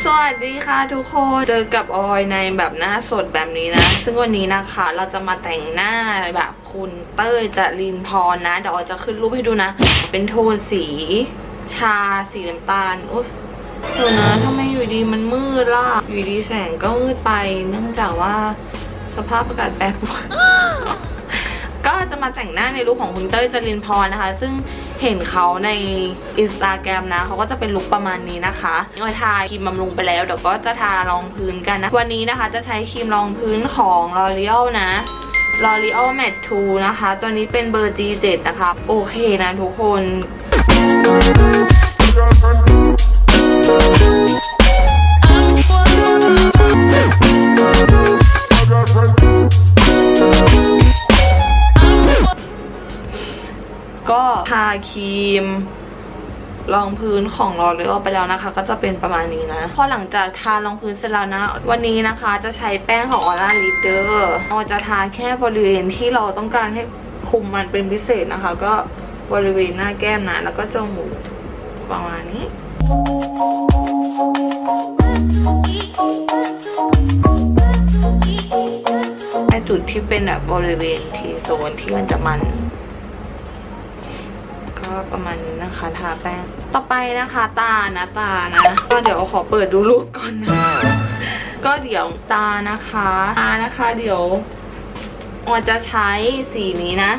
วัสดีค่ะทุกคนเจอกับออยในแบบหน้าสดแบบนี้นะซึ่งวันนี้นะคะเราจะมาแต่งหน้าแบบคุณเต้ยจรินพรนะเดี๋ยวออยจะขึ้นรูปให้ดูนะเป็นโทนสีชาสีน้ำตาลอุ๊ยดูนะทำไมอยู่ดีมันมืดล่ะอยู่ดีแสงก็มืดไปเนื่องจากว่าสภาพอากาศแปรปรวนก็จะมาแต่งหน้าในลุคของคุณเต้ยจรินพรนะคะซึ่งเห็นเขาใน Instagram นะเขาก็จะเป็นลุคประมาณนี้นะคะเราทาครีมบำรุงไปแล้วเดี๋ยวก็จะทารองพื้นกันนะวันนี้นะคะจะใช้ครีมรองพื้นของ L'Oreal นะ L'Oreal Matte 2 นะคะตัวนี้เป็นเบอร์ G7 นะคะโอเคนะทุกคนก็ทาครีมรองพื้นของL'Orealไปแล้วนะคะก็จะเป็นประมาณนี้นะพอหลังจากทารองพื้นเสร็จแล้วนะวันนี้นะคะจะใช้แป้งของ Aura Leader เราจะทาแค่บริเวณที่เราต้องการให้คุมมันเป็นพิเศษนะคะก็บริเวณหน้าแก้มนะแล้วก็จมูกประมาณนี้ในจุดที่เป็นแบบบริเวณทีโซนที่มันจะมันก็ประมาณนี้นะคะทาแป้งต่อไปนะคะตานะก็เดี๋ยวขอเปิดดูรูปก่อนนะก็เดี๋ยวตานะคะเดี๋ยวออยจะใช้สีนี้นะ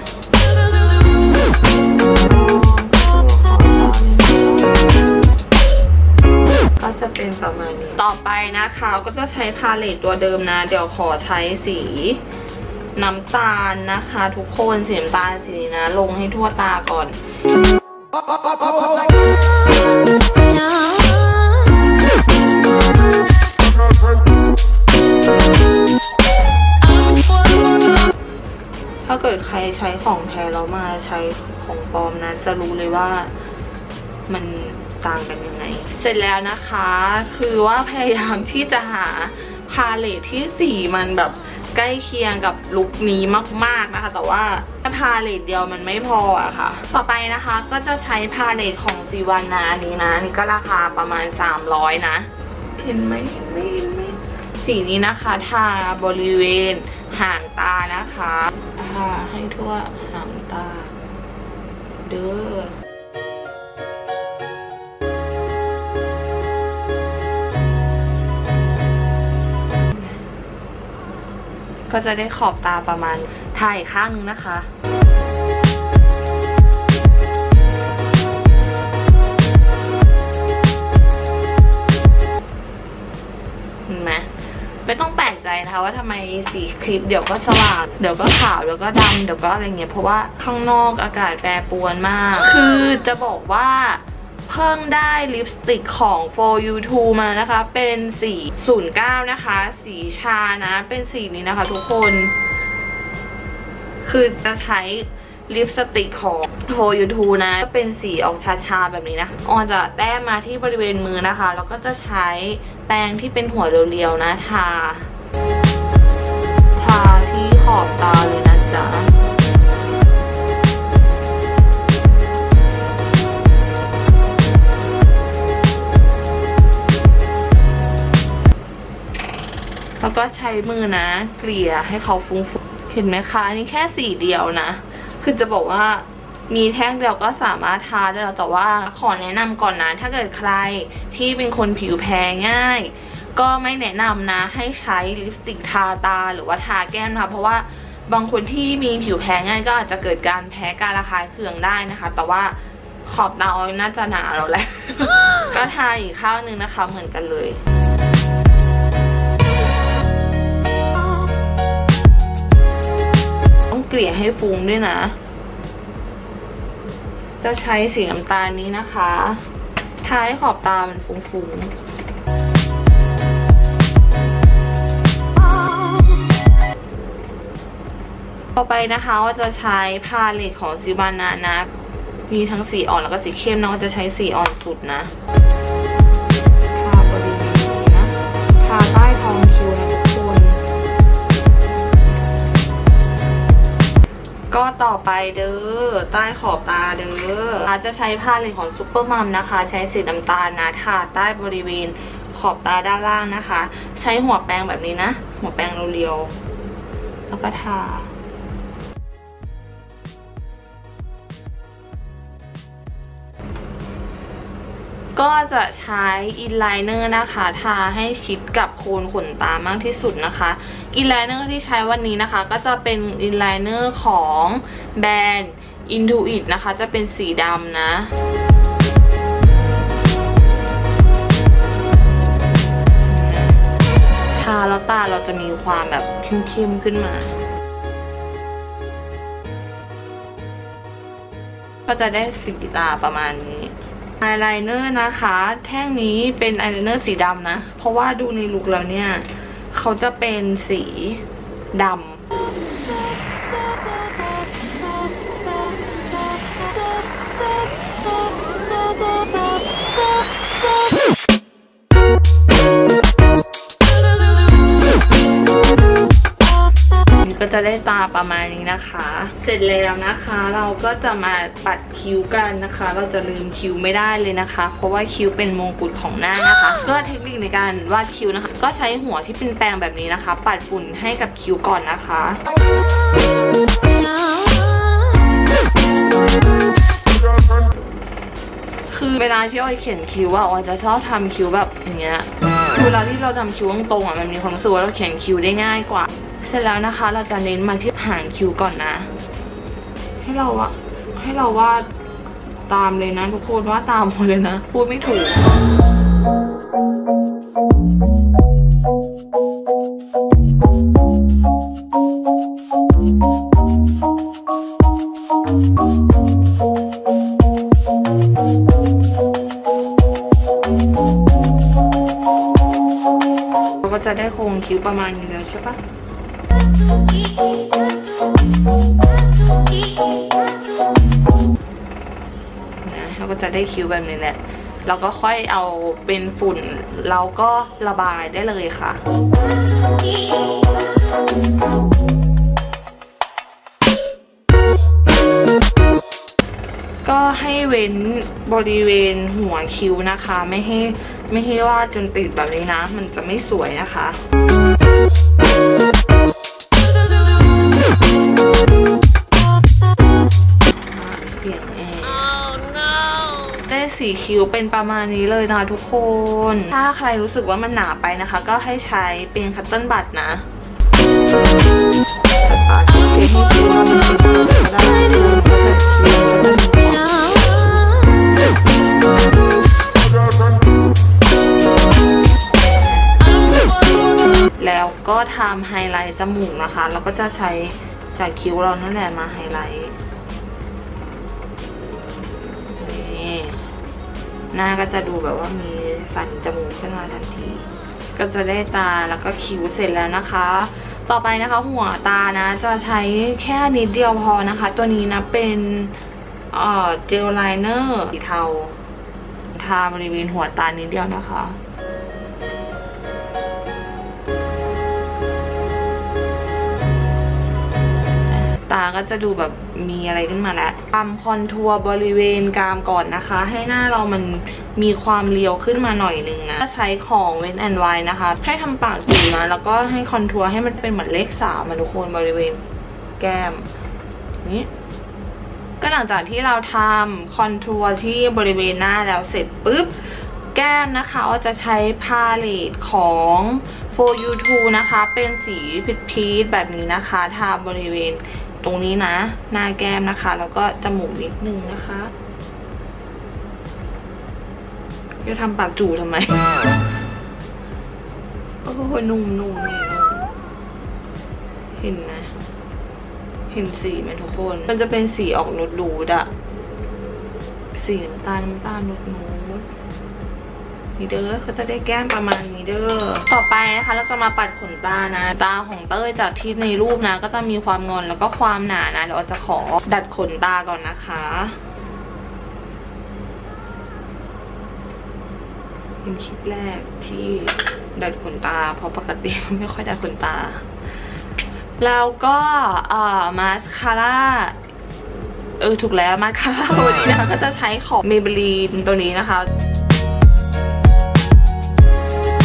ก็จะเป็นประมาณนี้ต่อไปนะคะก็จะใช้พาเลตตัวเดิมนะเดี๋ยวขอใช้สีน้ำตาลนะคะทุกคนสีน้ำตาลสีนี้นะลงให้ทั่วตาก่อนถ้าเกิดใครใช้ของแท้แล้วมาใช้ของปลอมนะจะรู้เลยว่ามันต่างกันยังไงเสร็จแล้วนะคะคือว่าพยายามที่จะหาพาเลทที่สีมันแบบใกล้เคียงกับลุคนี้มากๆนะคะแต่ว่าพาเลทเดียวมันไม่พออะค่ะต่อไปนะคะก็จะใช้พาเลทของซีวันนะนี้นะนี่ก็ราคาประมาณ300นะเห็นไหมสีนี้นะคะทาบริเวณหางตานะคะทาให้ทั่วหางตาเด้อก็จะได้ขอบตาประมาณทาอีกข้างนึงนะคะเห็นไหมไม่ต้องแปลกใจนะคะว่าทำไมสีคลิปเดี๋ยวก็สว่างเดี๋ยวก็ขาวเดี๋ยวก็ดำเดี๋ยวก็อะไรเงี้ยเพราะว่าข้างนอกอากาศแปรปรวนมากคือจะบอกว่าเพิ่งได้ลิปสติกของ For You 2 มานะคะเป็นสี09นะคะสีชานะเป็นสีนี้นะคะทุกคนคือจะใช้ลิปสติกของ For You 2 นะเป็นสีออกชาๆแบบนี้นะออนจะแต้มมาที่บริเวณมือนะคะแล้วก็จะใช้แป้งที่เป็นหัวเรียวๆนะทาที่ขอบตาเลยนะจ๊ะแล้วก็ใช้มือนะเกลี่ยให้เขาฟุ้งๆเห็นไหมคะนี่แค่สีเดียวนะคือจะบอกว่ามีแท่งเดียวก็สามารถทาได้แล้วแต่ว่าขอแนะนำก่อนนะถ้าเกิดใครที่เป็นคนผิวแพ้ง่ายก็ไม่แนะนำนะให้ใช้ลิปสติกทาตาหรือว่าทาแก้มนะคะเพราะว่าบางคนที่มีผิวแพ้ง่ายก็อาจจะเกิดการแพ้การระคายเคืองได้นะคะแต่ว่าขอบตาออยน่าจะหนาแล้วแหละ ก็ทาอีกข้างนึงนะคะเหมือนกันเลยต้องเกลี่ยให้ฟุ้งด้วยนะจะใช้สีน้ำตาลนี้นะคะทาให้ขอบตามันฟุ้งๆต่อไปนะคะก็จะใช้พาเลตของซิวานานะมีทั้งสีอ่อนแล้วก็สีเข้มน้องจะใช้สีอ่อนสุดนะทาบริเวณนี้นะทาใต้ท้องคิ้วนะทุกคน ก็ต่อไปเด้อใต้ขอบตาเด้อจะใช้พาเลตของซุปเปอร์มัมนะคะใช้สีน้ำตาลนะทาใต้บริเวณขอบตาด้านล่างนะคะ ใช้หัวแปรงแบบนี้นะหัวแปรงเรียวๆแล้วก็ทาก็จะใช้อินไลเนอร์นะคะทาให้ชิดกับโคนขนตามากที่สุดนะคะอินไลเนอร์ที่ใช้วันนี้นะคะก็จะเป็นอินไลเนอร์ของแบรนด์ Intuit นะคะจะเป็นสีดำนะทาแล้วตาเราจะมีความแบบเข้มๆขึ้นมาก็จะได้สีตาประมาณนี้อายไลเนอร์นะคะแท่งนี้เป็นอายไลเนอร์สีดำนะเพราะว่าดูในลุคแล้วเนี่ยเขาจะเป็นสีดำก็จะได้ตาประมาณนี้นะคะเสร็จแล้วนะคะเราก็จะมาปัดคิ้วกันนะคะเราจะลืมคิ้วไม่ได้เลยนะคะเพราะว่าคิ้วเป็นมงกุฎของหน้านะคะก็เทคนิคในการวาดคิ้วนะคะก็ใช้หัวที่เป็นแปรงแบบนี้นะคะปัดฝุ่นให้กับคิ้วก่อนนะคะคือเวลาที่ออยเขียนคิ้วอะออยจะชอบทำคิ้วแบบอย่างเงี้ยคือเวลาที่เราทำคิ้วตรงๆอะมันมีความรู้สึกว่าเราเขียนคิ้วได้ง่ายกว่าเสร็จแล้วนะคะเราจะเน้นมาที่หางคิ้วก่อนนะให้เราวาดตามเลยนะทุกคนว่าตามหมดเลยนะพูดไม่ถูกเราก็จะได้โครงคิ้วประมาณนี้แล้วใช่ปะนะเราก็จะได้คิ้วแบบนี้แหละเราก็ค่อยเอาเป็นฝุ่นเราก็ระบายได้เลยค่ะก็ให้เว้นบริเวณหัวคิ้วนะคะไม่ให้วาดจนติดแบบนี้นะมันจะไม่สวยนะคะเสียงแอร์ได้สีคิ้วเป็นประมาณนี้เลยนะทุกคนถ้าใครรู้สึกว่ามันหนาไปนะคะก็ให้ใช้เป็นคัตเติ้ลบัตนะแล้วก็ทำไฮไลท์จมูกนะคะเราก็จะใช้จากคิ้วเรานั่นแหละมาไฮไลท์หน้าก็จะดูแบบว่ามีสันจมูกขึ้นมาทันทีก็จะได้ตาแล้วก็คิ้วเสร็จแล้วนะคะต่อไปนะคะหัวตานะจะใช้แค่นิดเดียวพอนะคะตัวนี้นะเป็นเจลไลเนอร์สีเทาทาบริเวณหัวตานิดเดียวนะคะตาก็จะดูแบบมีอะไรขึ้นมาแล้วทำคอนทัวร์บริเวณกรามก่อนนะคะให้หน้าเรามันมีความเรียวขึ้นมาหน่อยนึงนะใช้ของเวนแอนด์ไวนะคะให้ทำปากจุ๋มนะแล้วก็ให้คอนทัวร์ให้มันเป็นเหมือนเลข3มาทุกคนบริเวณแก้มนี้ก็หลังจากที่เราทำคอนทัวร์ที่บริเวณหน้าแล้วเสร็จปุ๊บแก้มนะคะว่าจะใช้พาเลตของ For You Too นะคะเป็นสีพีชแบบนี้นะคะทาบริเวณตรงนี้นะหน้าแก้มนะคะแล้วก็จมูกนิดนึงนะคะจะทำปากจู่ทำไมโอ้โหนุ่มเห็นไหมเห็นสีไหมทุกคนมันจะเป็นสีออกนูดๆอะสีน้ำตาลนูดนี่เด้อเขาจะได้แก้มประมาณนี้เด้อต่อไปนะคะเราจะมาปัดขนตานะตาของเต้ยจากที่ในรูปนะก็จะมีความงอนแล้วก็ความหนานะเดี๋ยวเราจะขอดัดขนตาก่อนนะคะเป็นคลิปแรกที่ดัดขนตาเพราะปกติไม่ค่อยดัดขนตาแล้วก็มาสคาร่าถูกแล้วมาสคาร่าตัวนี้นะคะก็จะใช้ของ Maybelline ตัวนี้นะคะ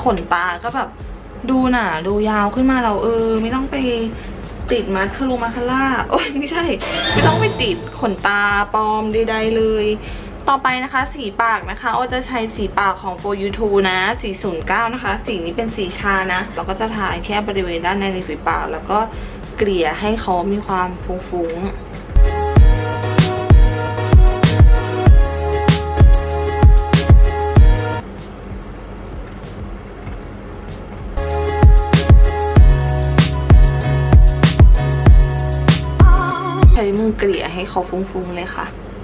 นตาก็แบบดูหนาดูยาวขึ้นมาเราไม่ต้องไปติดมาสคารูมาคาร่าโอ้ยไม่ใช่ไม่ต้องไปติดขนตาปลอมใดๆเลยต่อไปนะคะสีปากนะคะอ้อจะใช้สีปากของ For You 2 นะ409นะคะสีนี้เป็นสีชานะเราก็จะทาแค่บริเวณด้านในริมฝีปากแล้วก็เกลี่ยให้เขามีความฟุ้งๆใช้มือเกลี่ยให้เขาฟุ้งๆเลยค่ะ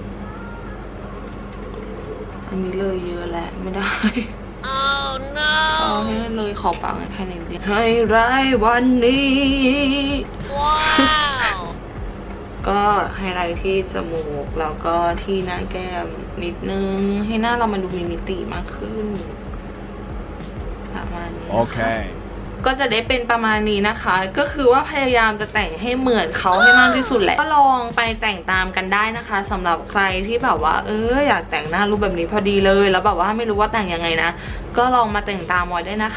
อันนี้เลยเยอะแหละไม่ได้ oh no ขอให้เลยขอปากแค่นี้ดิให้ร้ายวันนี้ว้าวก็ไฮไลท์ที่จมูกแล้วก็ที่หน้าแก้มนิดนึงให้หน้าเรามาดูมีมิติมากขึ้นประมาณนี้โอเคก็จะได้เป็นประมาณนี้นะคะก็คือว่าพยายามจะแต่งให้เหมือนเขาให้มากที่สุดแหละก็ลองไปแต่งตามกันได้นะคะสำหรับใครที่แบบว่าอยากแต่งหน้ารูปแบบนี้พอดีเลยแล้วแบบว่าไม่รู้ว่าแต่งยังไงนะก็ลองมาแต่งตามไว้ได้นะคะ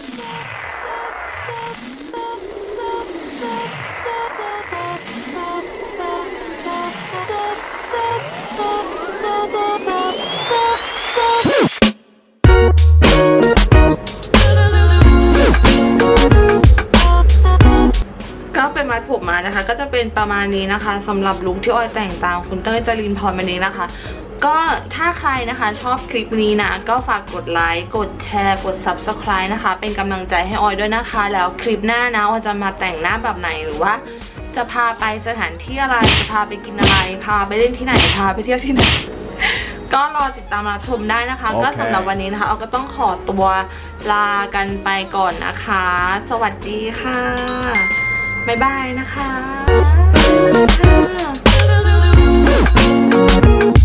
ก็เป็นมัดผมมานะคะก็จะเป็นประมาณนี้นะคะสำหรับลุคที่ออยแต่งตามคุณเต้ยจรินพรวันนี้นะคะก็ถ้าใครนะคะชอบคลิปนี้นะก็ฝากกดไลค์กดแชร์กด Subscribe นะคะเป็นกำลังใจให้ออยด้วยนะคะแล้วคลิปหน้านะออยจะมาแต่งหน้าแบบไหนหรือว่าจะพาไปสถานที่อะไรจะพาไปกินอะไรพาไปเล่นที่ไหนพาไปเที่ยวที่ไหนก็รอติดตามรับชมได้นะคะ ก็สำหรับวันนี้นะคะออยก็ต้องขอตัวลากันไปก่อนนะคะสวัสดีค่ะบ๊ายบายนะคะ